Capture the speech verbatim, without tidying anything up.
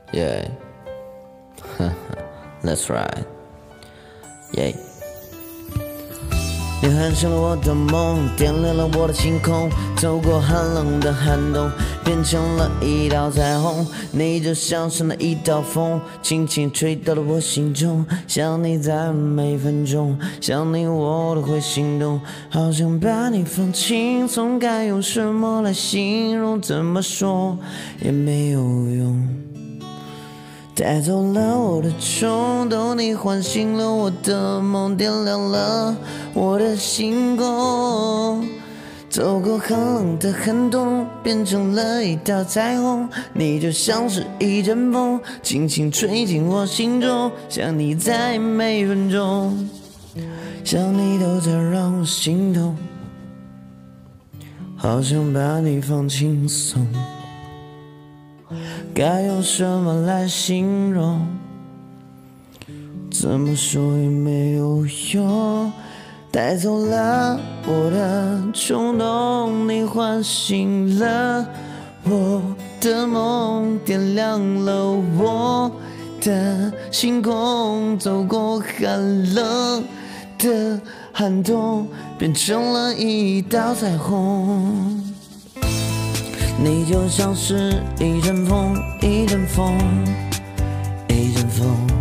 Yeah, that's right. Yeah. 你喊醒了我的梦，点亮了我的星空，走过寒冷的寒冬，变成了一道彩虹。你就像是那一道风，轻轻吹到了我心中。想你在每分钟，想你我都会心动，好想把你放轻松，该用什么来形容？怎么说也没有用。带走了我的冲动，你唤醒了我的梦，点亮了我的星空。走过寒冷的寒冬，变成了一道彩虹。你就像是一阵风，轻轻吹进我心中。想你在每分钟，想你都在让我心动，好想把你放轻松。该用什么来形容？怎么说也没有用。带走了我的冲动，你唤醒了我的梦，点亮了我的星空。走过寒冷的寒冬，变成了一道彩虹。你就像是一阵风，一阵风，一阵风。